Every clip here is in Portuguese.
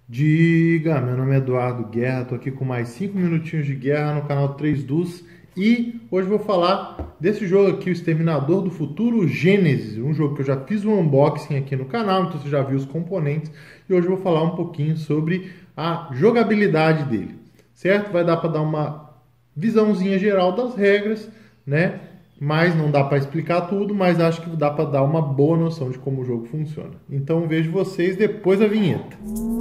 Diga, meu nome é Eduardo Guerra, tô aqui com mais 5 minutinhos de guerra no canal 3 Dus e hoje vou falar desse jogo aqui, o Exterminador do Futuro Gênesis, um jogo que eu já fiz um unboxing aqui no canal, então você já viu os componentes e hoje eu vou falar um pouquinho sobre a jogabilidade dele, certo? Vai dar para dar uma visãozinha geral das regras, né? Mas não dá para explicar tudo, mas acho que dá para dar uma boa noção de como o jogo funciona. Então vejo vocês depois da vinheta.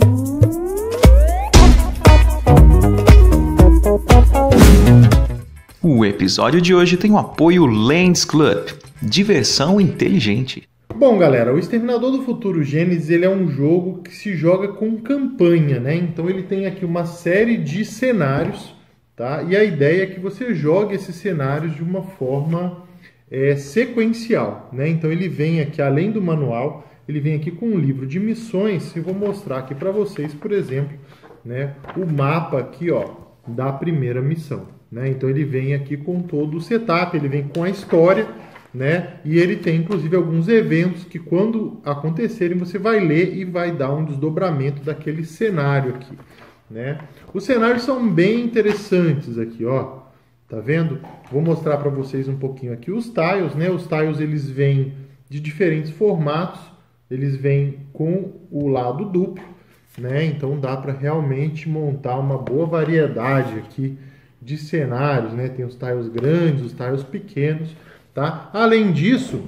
O episódio de hoje tem o apoio Lands Club, diversão inteligente. Bom, galera, o Exterminador do Futuro Gênesis, ele é um jogo que se joga com campanha, né? Então ele tem aqui uma série de cenários, tá? E a ideia é que você jogue esses cenários de uma forma sequencial, né? Então ele vem aqui, além do manual, ele vem aqui com um livro de missões. Eu vou mostrar aqui para vocês, por exemplo, né, o mapa aqui, ó, da primeira missão, né? Então ele vem aqui com todo o setup, ele vem com a história, né? E ele tem inclusive alguns eventos que quando acontecerem você vai ler e vai dar um desdobramento daquele cenário aqui, né? Os cenários são bem interessantes aqui, ó. Tá vendo? Vou mostrar para vocês um pouquinho aqui os tiles, né? Os tiles eles vêm de diferentes formatos, eles vêm com o lado duplo, né? Então dá para realmente montar uma boa variedade aqui de cenários, né? Tem os tiles grandes, os tiles pequenos, tá? Além disso,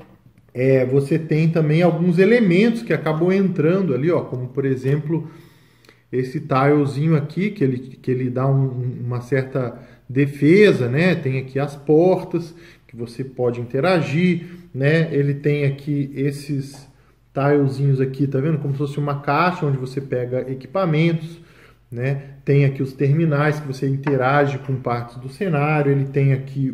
você tem também alguns elementos que acabam entrando ali, ó, como por exemplo esse tilezinho aqui que ele dá uma certa defesa, né? Tem aqui as portas que você pode interagir, né? Ele tem aqui esses tilezinhos aqui, tá vendo? Como se fosse uma caixa onde você pega equipamentos, né? Tem aqui os terminais que você interage com partes do cenário. Ele tem aqui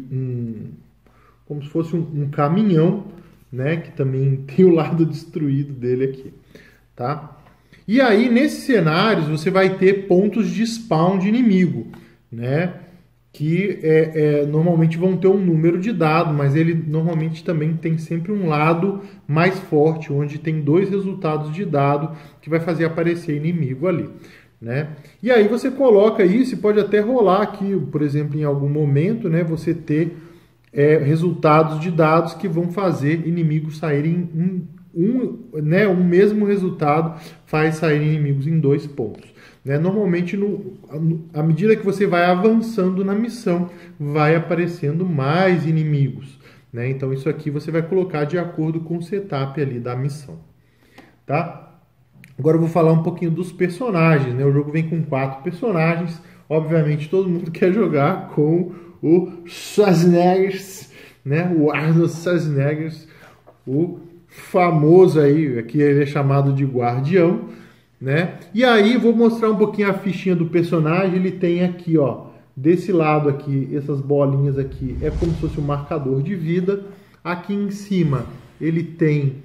como se fosse um caminhão, né? Que também tem o lado destruído dele aqui, tá? E aí, nesses cenários, você vai ter pontos de spawn de inimigo, né? Que normalmente vão ter um número de dados, mas ele normalmente também tem sempre um lado mais forte, onde tem dois resultados de dado que vai fazer aparecer inimigo ali, né? E aí você coloca isso e pode até rolar aqui, por exemplo, em algum momento, né, você ter resultados de dados que vão fazer inimigos saírem né, um mesmo resultado faz sair inimigos em 2 pontos. Né? Normalmente, à medida que você vai avançando na missão, vai aparecendo mais inimigos. Né? Então, isso aqui você vai colocar de acordo com o setup ali da missão. Tá? Agora eu vou falar um pouquinho dos personagens. Né? O jogo vem com 4 personagens. Obviamente, todo mundo quer jogar com o Schwarzenegger, né? O Arnold Schwarzenegger, o famoso aí, aqui ele é chamado de Guardião, né? E aí vou mostrar um pouquinho a fichinha do personagem. Ele tem aqui, ó, desse lado aqui, essas bolinhas aqui, é como se fosse um marcador de vida. Aqui em cima ele tem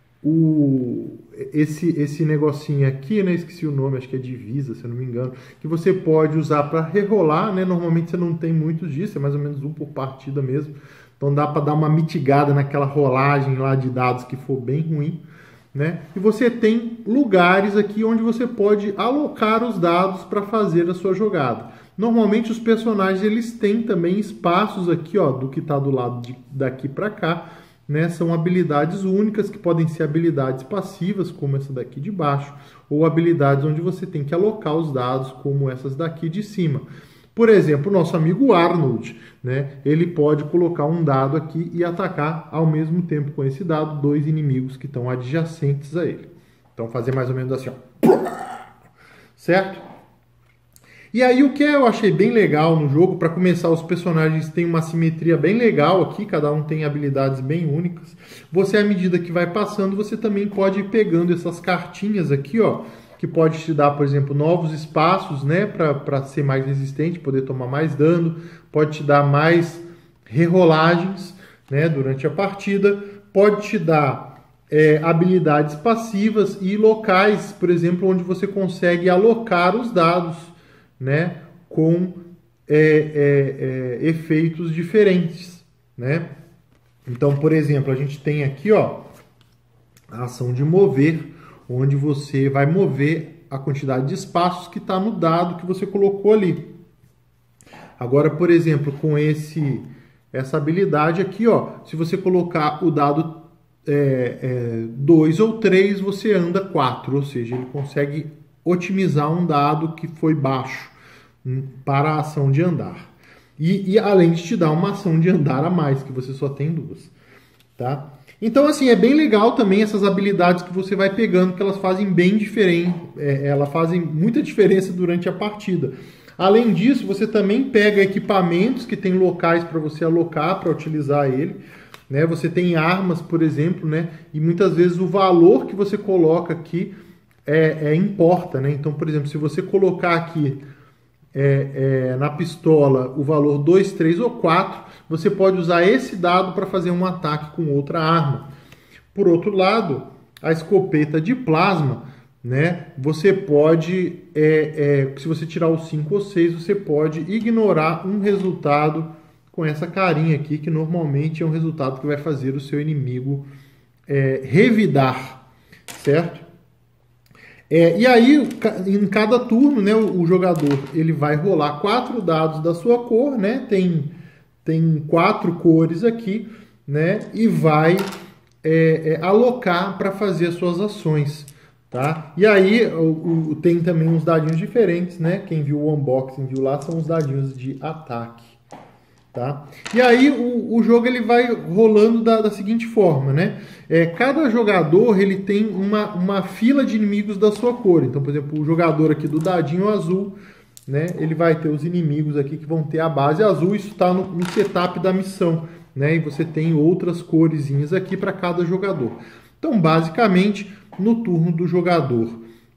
esse negocinho aqui, né? Esqueci o nome, acho que é divisa, se eu não me engano, que você pode usar para rerolar, né? Normalmente você não tem muitos disso, é mais ou menos um por partida mesmo. Então dá para dar uma mitigada naquela rolagem lá de dados que for bem ruim, né? E você tem lugares aqui onde você pode alocar os dados para fazer a sua jogada. Normalmente os personagens eles têm também espaços aqui, ó, do que está do lado daqui para cá, né? São habilidades únicas que podem ser habilidades passivas, como essa daqui de baixo, ou habilidades onde você tem que alocar os dados, como essas daqui de cima. Por exemplo, o nosso amigo Arnold, né? Ele pode colocar um dado aqui e atacar ao mesmo tempo com esse dado 2 inimigos que estão adjacentes a ele. Então fazer mais ou menos assim, ó. Certo? E aí o que eu achei bem legal no jogo, para começar, os personagens têm uma simetria bem legal aqui, cada um tem habilidades bem únicas. Você, à medida que vai passando, você também pode ir pegando essas cartinhas aqui, ó, que pode te dar, por exemplo, novos espaços, né, para ser mais resistente, poder tomar mais dano, pode te dar mais rerolagens, né, durante a partida, pode te dar habilidades passivas e locais, por exemplo, onde você consegue alocar os dados, né, com efeitos diferentes, né? Então, por exemplo, a gente tem aqui, ó, a ação de mover, onde você vai mover a quantidade de espaços que está no dado que você colocou ali. Agora, por exemplo, com essa habilidade aqui, ó, se você colocar o dado 2 ou 3, você anda 4, ou seja, ele consegue otimizar um dado que foi baixo para a ação de andar. E além de te dar uma ação de andar a mais, que você só tem 2. Tá? Então, assim, é bem legal também essas habilidades que você vai pegando, que elas fazem bem diferente, elas fazem muita diferença durante a partida. Além disso, você também pega equipamentos que tem locais para você alocar, para utilizar ele. Né? Você tem armas, por exemplo, né? E muitas vezes o valor que você coloca aqui importa. Né? Então, por exemplo, se você colocar aqui na pistola o valor 2, 3 ou 4, você pode usar esse dado para fazer um ataque com outra arma. Por outro lado, a escopeta de plasma, né, você pode, se você tirar o 5 ou 6, você pode ignorar um resultado com essa carinha aqui, que normalmente é um resultado que vai fazer o seu inimigo revidar, certo? E aí, em cada turno, né, o jogador ele vai rolar 4 dados da sua cor, né, tem 4 cores aqui, né, e vai alocar para fazer as suas ações. Tá? E aí tem também uns dadinhos diferentes, né? Quem viu o unboxing viu lá, são os dadinhos de ataque. Tá? E aí o jogo ele vai rolando da seguinte forma, né? Cada jogador ele tem uma fila de inimigos da sua cor. Então, por exemplo, o jogador aqui do dadinho azul, né? Ele vai ter os inimigos aqui que vão ter a base azul. Isso está no setup da missão, né? E você tem outras coresinhas aqui para cada jogador. Então, basicamente, no turno do jogador,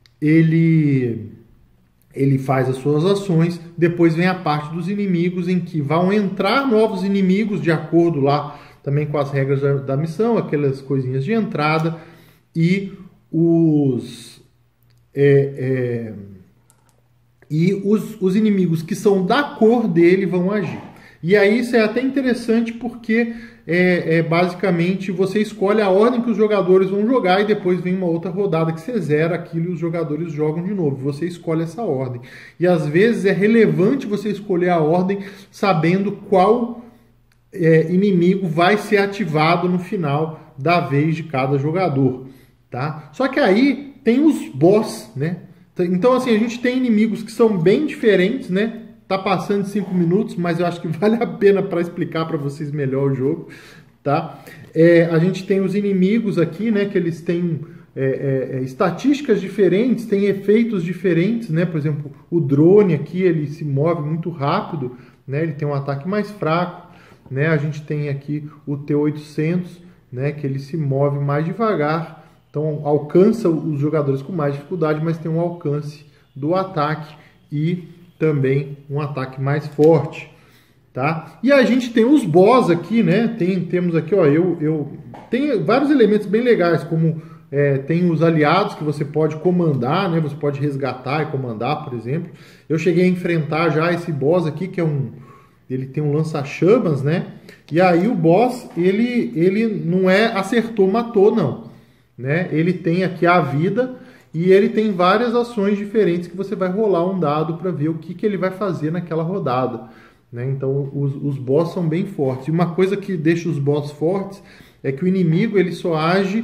ele faz as suas ações, depois vem a parte dos inimigos, em que vão entrar novos inimigos, de acordo lá também com as regras da missão, aquelas coisinhas de entrada, e os inimigos que são da cor dele vão agir. E aí isso é até interessante porque basicamente você escolhe a ordem que os jogadores vão jogar e depois vem uma outra rodada que você zera aquilo e os jogadores jogam de novo. Você escolhe essa ordem. E às vezes é relevante você escolher a ordem sabendo qual inimigo vai ser ativado no final da vez de cada jogador. Tá? Só que aí tem os boss, né? Então assim, a gente tem inimigos que são bem diferentes, né? Tá passando de 5 minutos, mas eu acho que vale a pena para explicar para vocês melhor o jogo, tá? A gente tem os inimigos aqui, né? Que eles têm estatísticas diferentes, têm efeitos diferentes, né? Por exemplo, o drone aqui, ele se move muito rápido, né? Ele tem um ataque mais fraco, né? A gente tem aqui o T-800, né? Que ele se move mais devagar, então alcança os jogadores com mais dificuldade, mas tem um alcance do ataque e também um ataque mais forte, tá? E a gente tem os boss aqui, né? Temos aqui, ó, tem vários elementos bem legais, como tem os aliados que você pode comandar, né? Você pode resgatar e comandar, por exemplo. Eu cheguei a enfrentar já esse boss aqui, que ele tem um lança-chamas, né? E aí o boss, ele não acertou, matou, não, né? Ele tem aqui a vida. E ele tem várias ações diferentes que você vai rolar um dado para ver o que ele vai fazer naquela rodada. Né? Então, os boss são bem fortes. E uma coisa que deixa os boss fortes é que o inimigo ele só age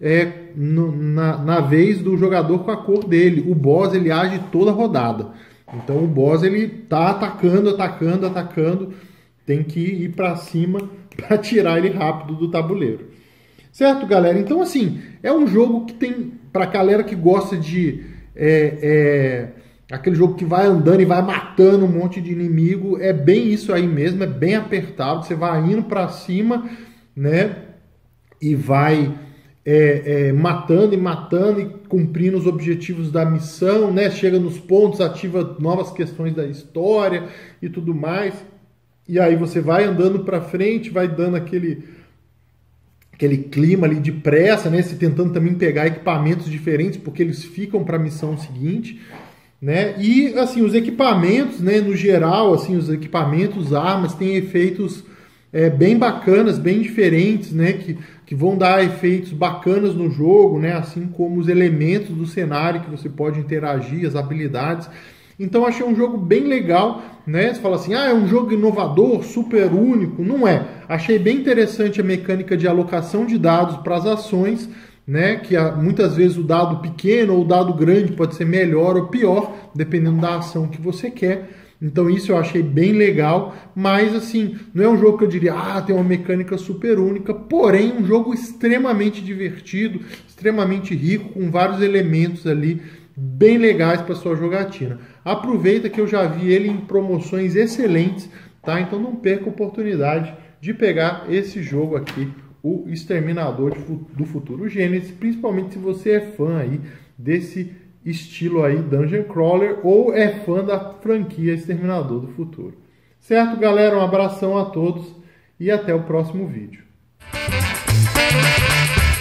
na vez do jogador com a cor dele. O boss ele age toda a rodada. Então, o boss ele tá atacando. Tem que ir para cima para tirar ele rápido do tabuleiro. Certo, galera? Então, assim, é um jogo que tem, para a galera que gosta de aquele jogo que vai andando e vai matando um monte de inimigo, é bem isso aí mesmo, é bem apertado, você vai indo para cima, né? E vai matando e cumprindo os objetivos da missão, né? Chega nos pontos, ativa novas questões da história e tudo mais. E aí você vai andando para frente, vai dando aquele clima ali de pressa, né? Se tentando também pegar equipamentos diferentes, porque eles ficam para a missão seguinte, né? E assim, os equipamentos, né, no geral, assim, os equipamentos, armas, têm efeitos bem bacanas, bem diferentes, né, que vão dar efeitos bacanas no jogo, né, assim como os elementos do cenário que você pode interagir, as habilidades. Então achei um jogo bem legal, né? Você fala assim, é um jogo inovador, super único. Não é. Achei bem interessante a mecânica de alocação de dados para as ações, né? Que muitas vezes o dado pequeno ou o dado grande pode ser melhor ou pior, dependendo da ação que você quer. Então isso eu achei bem legal, mas assim, não é um jogo que eu diria, tem uma mecânica super única, porém um jogo extremamente divertido, extremamente rico, com vários elementos ali bem legais para sua jogatina. Aproveita que eu já vi ele em promoções excelentes, tá? Então não perca a oportunidade de pegar esse jogo aqui, o Exterminador do Futuro Gênesis, principalmente se você é fã aí desse estilo aí Dungeon Crawler ou é fã da franquia Exterminador do Futuro. Certo, galera? Um abração a todos e até o próximo vídeo.